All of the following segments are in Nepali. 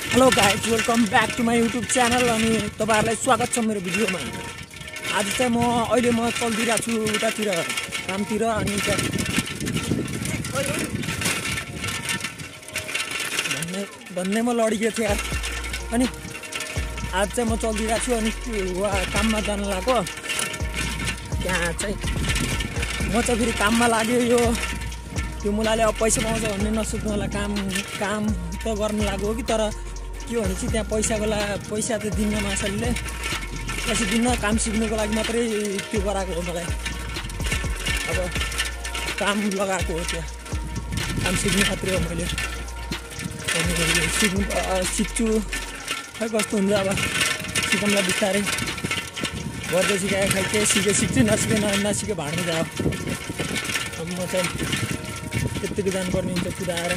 Hello guys, welcome back to my YouTube channel. अनि तपाईहरुलाई स्वागत छ मेरो भिडियोमा। आज चाहिँ अहिले म चल्दिरहेको छु उतातिर कामतिर। अनि भन्ने म लडिएको थिएँ यार। अनि आज चाहिँ म चल्दिरहेको छु अनि काममा जान लाग्यो। त्यहाँ चाहिँ म चाहिँ फेरि काममा लाग्यो। यो त्यो मुलाले अब पैसा पाउँछ भन्ने नसोच्नु होला। काम त गर्न लाग्यो कि तर के भने चाहिँ त्यहाँ पैसा त दिन्न माछाले। पैसा दिन्न, काम सिक्नुको लागि मात्रै त्यो गराएको हो मलाई। अब काम लगाएको हो, त्यहाँ काम सिक्नु मात्रै हो मैले। अनि सिक्छु खै कस्तो हुन्छ अब सिकौँला बिस्तारै गर्दै सिकाए खै के सिक्छु, नसिके भाँड्नु जाओ। अब म चाहिँ त्यत्तिकै जानुपर्ने हुन्छ कुदाएर।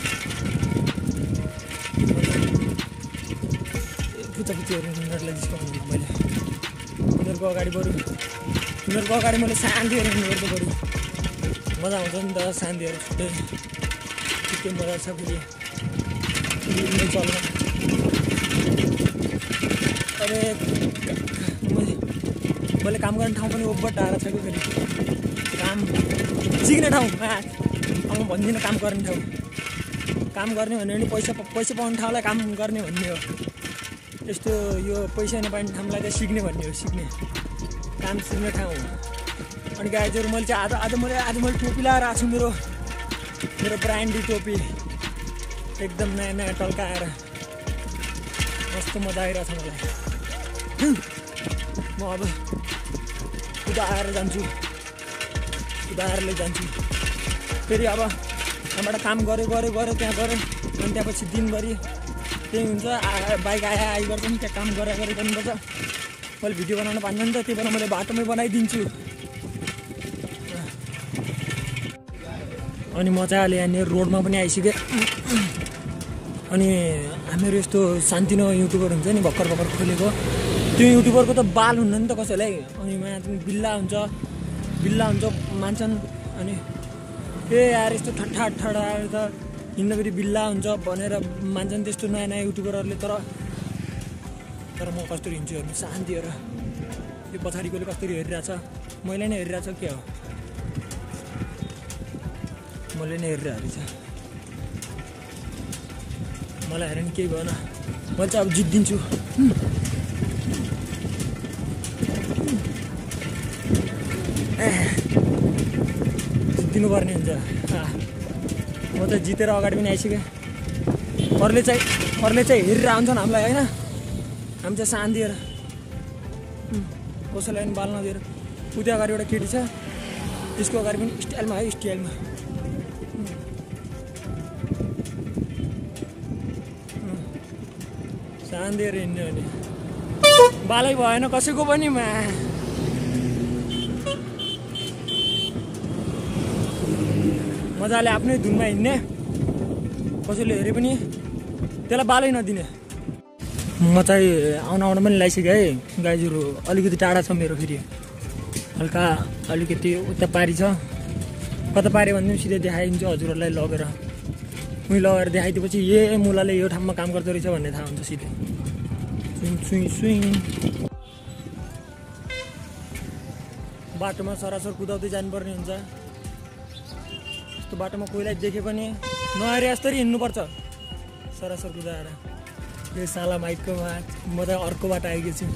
पुच्चापुच्चीहरू उनीहरूलाई जिस्काउनु मैले। उनीहरूको अगाडि मैले शान्तिहरू हुनुपर्छ बरु। मजा आउँछ नि त शान्तिहरू छुट्टै छुट्टै मजा छ फेरि चल्न। अरे मैले काम गर्ने ठाउँ पनि ओभर टाढा छ कि फेरि। काम सिक्ने ठाउँ अब भन्दिनँ। काम गर्ने ठाउँ, काम गर्ने भन्यो भने पैसा पाउने ठाउँलाई काम गर्ने भन्ने हो। यस्तो यो पैसा नपाउने ठाउँलाई चाहिँ सिक्ने भन्ने हो। काम सिक्ने ठाउँ हो। अनि गाइजहरू मैले चाहिँ आज मैले टोपी लगाएर आएको छु। मेरो ब्रान्डी टोपी एकदम नयाँ टल्काएर कस्तो मजा आइरहेछ मलाई। म अब कुदाएर जान्छु फेरि। अब त्यहाँबाट काम गऱ्यो त्यहाँ गऱ्यो। अनि त्यहाँपछि दिनभरि त्यही हुन्छ। बाइक आइ गर्छ नि, त्यहाँ काम गरेर गर्नुपर्छ। मैले भिडियो बनाउन पाइन्न नि त, त्यही भएर मैले बाटोमै बनाइदिन्छु। अनि म चाहिँ अहिले यहाँनिर रोडमा पनि आइसकेँ। अनि हामीहरू यस्तो सानोतिनो युट्युबर हुन्छ नि, भर्खर खोलेको त्यो युट्युबरको त बाल हुन्न नि त कसैलाई। अनि बिल्ला हुन्छ मान्छन्। अनि यार यस्तो ठट्ठा त हिँड्न फेरि बिल्ला हुन्छ भनेर मान्छन् त्यस्तो नयाँ युट्युबरहरूले। तर म कस्तो हिँड्छु हेर्नु, शान्ति हेर। त्यो पछाडिकोले कसरी हेरिरहेछ, मैले नै हेरिरहेछ के हो, मैले नै हेरिरहेको छ। मलाई हेरेर नि केही भएन। मैले चाहिँ अब जित्दिन्छु। जित्दिनुपर्ने हुन्छ। म त जितेर अगाडि पनि आइसकेँ। अरूले चाहिँ हेरेर आउँछन् हामीलाई होइन। हामी चाहिँ शान्ति हेर कसैलाई पनि बाल नदिएर। उता अगाडि एउटा केटी छ, त्यसको अगाडि पनि स्टाइलमा शान्ति हेर हिँड्ने भने बालै भएन कसैको पनि। मजाले आफ्नै धुनमा हिँड्ने, कसैले हेरे पनि त्यसलाई बालै नदिने। म चाहिँ आउन पनि लगाइसकेँ है गाइजहरू। अलिकति टाढा छ मेरो, फेरि अलिकति उता पारी छ। कता पारी भन्दा पनि सिधै देखाइदिन्छु हजुरहरूलाई लगेर। उहीँ लगेर देखाइदिएपछि मुलाले यो ठाउँमा काम गर्दो रहेछ भन्ने थाहा हुन्छ सिधै। सुई बाटोमा सरासर कुदाउँदै जानुपर्ने हुन्छ। यस्तो बाटोमा कोहीलाई देखे पनि नहेरे जस्तरी हिँड्नुपर्छ सरासर कुदाएर। यो साला माइककोमा म त अर्को बाटो आइगएको छु।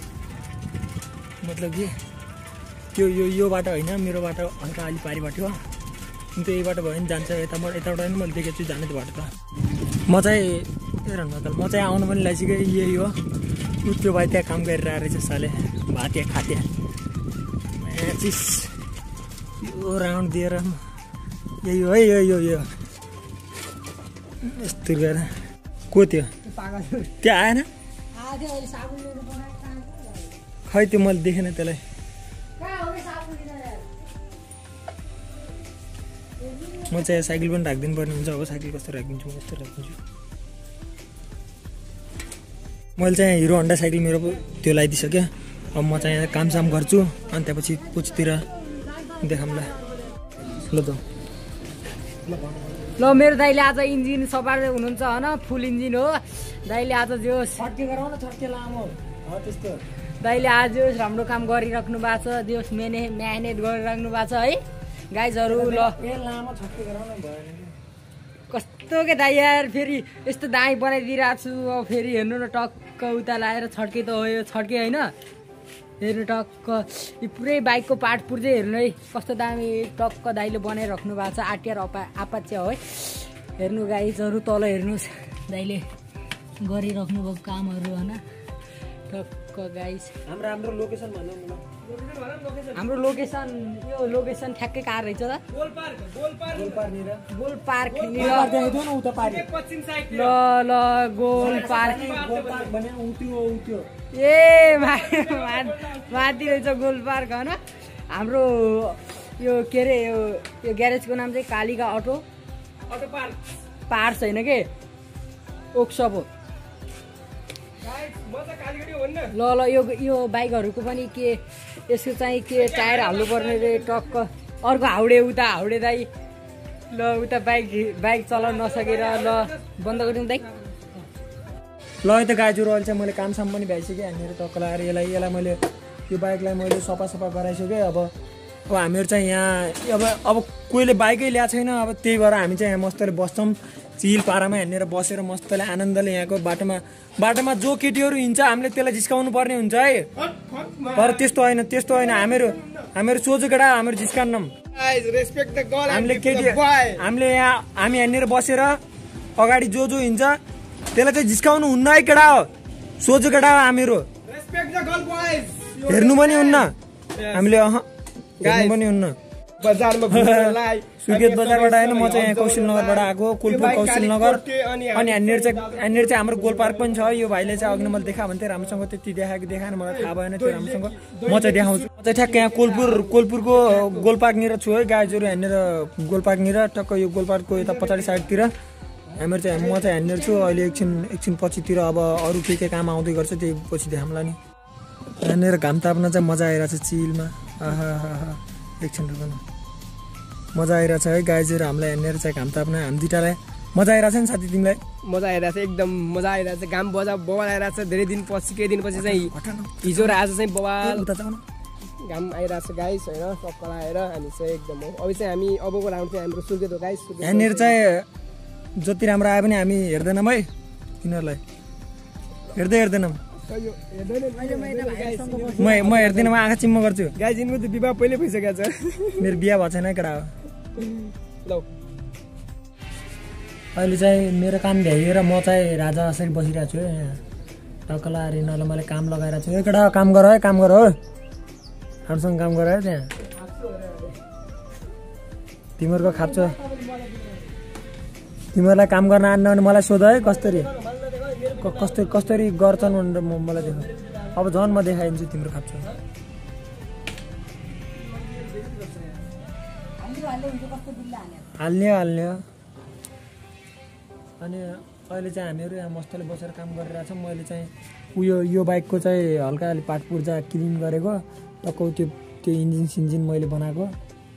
मतलब कि त्यो यो बाटो होइन, मेरो बाटो हल्का अलि पारी बाटो हो। अन्त यही बाटो भयो भने जान्छ यताबाट पनि मैले देखेको छु जाने त्यो बाटो त। म चाहिँ आउनु पनि लागिसकेँ। यही हो त्यो भाइ त्यहाँ काम गरेर आएर रहेछ साले भातिया खातिया चिस। यो राउन्ड दिएर यही हो है यो यस्तो गरेर को त्यो त्यहाँ आएन खै, त्यो मैले देखेन त्यसलाई। म चाहिँ साइकल पनि राखिदिनु पर्ने हुन्छ। अब साइकल कस्तो राखिदिन्छु, म यस्तो राखिदिन्छु। मैले चाहिँ हिरो होन्डा साइकल मेरो त्यो लगाइदिइसकेँ। अब म चाहिँ यहाँ कामसाम गर्छु अनि त्यसपछि पुछतिर देखाउँला ल त। ल मेरो दाइले आज इन्जिन सफा हुनुहुन्छ हैन फुल इन्जिन हो दाइले आज जो छड्के गराउन छड्के लामो हो त्यस्तो दाइले आज राम्रो काम गरिराख्नु भएको छ दियोस मेहनत गरिराख्नु भएको छ है गाइजहरु ल ए लामो छड्के गराउन भएन कस्तो के दाइ यार फेरि यस्तो दाइ बनाइदिइरहेको छु अब फेरि हेर्नु न टक्क उता लाएर छड्के त हो यो छड्के हैन हेर्नु टक्क यो पुरै बाइकको पार्ट पुर्जै हेर्नु है कस्तो दामी टक्क दाइले बनाइराख्नु भएको छ आरटीआर अपाचे हो है हेर्नु गाइजहरु तल हेर्नुस् दाइले गरिराख्नु भएको कामहरु हैन टक्क गाइस हाम्रो लोकेसन भन्नु न हाम्रो लोकेसन यो लोकेसन ठ्याक्कै कहाँ रहेछ त गोल पार्क देखाइदिउ न उता पारि ल ल गोल पार्क भने उतियो ए माथि रहेछ गोल पार्क हैन हाम्रो यो के रे यो ग्यारेजको नाम चाहिँ कालिका अटो पार्ट्स हैन के ओक्सप हो ल ल यो बाइकहरुको पनि के यसको चाहिँ के टायर हाल्नु पर्ने रे टक्क अर्को हाउडे उता हाउडे दाइ ल उता बाइक चलाउन नसकेर ल बन्द गरिदिउँ दाइ ल यता गाइजहरु अहिले चाहिँ मैले कामसाम पनि भइसक्यो यहाँनिर टक्क लगाएर यसलाई मैले यो बाइकलाई मैले सफा गराइसकेँ अब हामीहरू चाहिँ यहाँ अब कोहीले बाइकै ल्याएको छैन अब त्यही भएर हामी चाहिँ यहाँ मस्तले बस्छौँ चिल पारामा यहाँनिर बसेर मस्तले आनन्दले यहाँको बाटोमा जो केटीहरू हिँड्छ हामीले त्यसलाई जिस्काउनु पर्ने हुन्छ है तर त्यस्तो होइन हामीहरू सोझो केटा हामीहरू जिस्कान्नौँ हामीले हामी यहाँनिर बसेर अगाडि जो हिँड्छ त्यसलाई चाहिँ जिस्काउनु हुन्न है केटा हो सोझो केटा हो हामीहरू हेर्नु पनि हुन्न हामीले हेर्नु पनि हुन्न सुर्खेत बजारबाट होइन म चाहिँ यहाँ कौशलनगरबाट आएको कुलपुर कौशलनगर अनि यहाँनिर चाहिँ हाम्रो गोल पार्क पनि छ यो भाइले चाहिँ अघि मैले देखाएँ भने चाहिँ राम्रोसँग त्यति देखाएन मलाई थाहा भएन त्यो राम्रोसँग म चाहिँ देखाउँछु म चाहिँ ठ्याक्क यहाँ कोलपुरको गोल पार्कनिर छु है गाइजहरु यहाँनिर गोल पार्कनिर टक्क यो गोल पार्कको यता पछाडि साइडतिर हामीहरू चाहिँ म चाहिँ यहाँनिर छु अहिले एकछिन पछितिर अब अरू के काम आउँदै गर्छ त्यही पछि देखाउँला नि यहाँनिर घाम ताप्न चाहिँ मजा आइरहेछ चिलमा एकछिन रुकन मजा आइरहेछ है गाइजहरु हामीलाई यहाँनिर चाहिँ घाम ताप्न हामी दुईटालाई मजा आइरहेछ नि साथी तिमीलाई मजा आइरहेछ एकदम मजा आइरहेछ घाम बवाल आइरहेछ धेरै दिन पछि केही दिन पछि चाहिँ हिजो र आज चाहिँ बवाल घाम आइरहेछ गाइस होइन सक्कल आएर हामी चाहिँ एकदम हो अब चाहिँ हामी अबको राउन्ड चाहिँ हाम्रो सुर्खेत हो गाइस यहाँनिर चाहिँ जति राम्रो आयो पनि हामी हेर्दैनौँ है तिनीहरूलाई हेर्दैनौँ म हेर्दिनँ म आँखा चिम्म गर्छु गाइस यिनको त विवाह पहिले भइसकेको छ मेरो बिहा भएको छैन केटा हो अहिले चाहिँ मेरो काम भ्याइएर म चाहिँ राजा जसरी बसिरहेको छु यहाँ टक्कला रिनाले मैले काम लगाइरहेको छु केटा काम गर है हामीसँग काम गर है त्यहाँ तिमीहरूको खाप्छ तिमीहरूलाई काम गर्न आन्न भने मलाई सोध है कसरी गर्छन् भनेर मलाई देख अब झन् म देखाइदिन्छु तिम्रो खाप्छ हाल्ने अनि अहिले चाहिँ हामीहरू यहाँ मस्तले बसेर काम गरिरहेको छौँ मैले चाहिँ यो बाइकको चाहिँ हल्का अलि पार्ट पुर्जा क्लिन गरेको टक्क त्यो इन्जिन सिन्जिन मैले बनाएको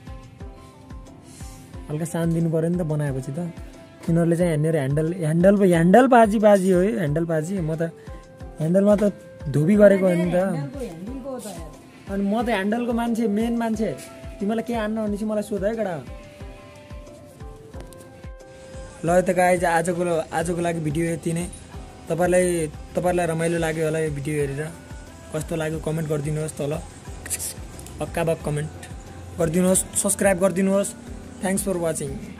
हल्का सान दिनु पऱ्यो नि त बनाएपछि त तिनीहरूले चाहिँ यहाँनिर ह्यान्डल बाजी हो है ह्यान्डल बाजी म त ह्यान्डलमा त धोबी गरेको हो नि त अनि म त ह्यान्डलको मान्छे मेन मान्छे तिमीलाई के आन्न भने चाहिँ मलाई सोध है केटा ल त गाइज आजको लागि भिडियो यति नै तपाईँलाई रमाइलो लाग्यो होला यो भिडियो हेरेर कस्तो लाग्यो कमेन्ट गरिदिनुहोस् तल हक्का कमेन्ट गरिदिनुहोस् सब्सक्राइब गरिदिनुहोस् थ्याङ्क्स फर वाचिङ